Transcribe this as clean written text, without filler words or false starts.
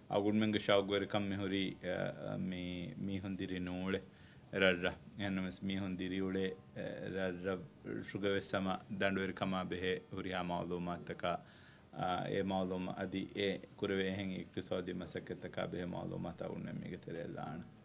අගුන්මෙන්ග ශව්ගවරකම් මෙහුරි මීහුන් දිරි නූලේ රර්ර එනමස් මීහුන් දිරි උලේ රර්ර ශුගවෙස්සම දඬුවරකම බෙහෙ හුරියා මාලූමාතක ඒ මාලූම අදි ඒ කුරවේ එහෙන් ඉක්තිසාදි මසකතක බෙහෙ මාලූමාත අගුන්මෙන් මිගතරෙලාන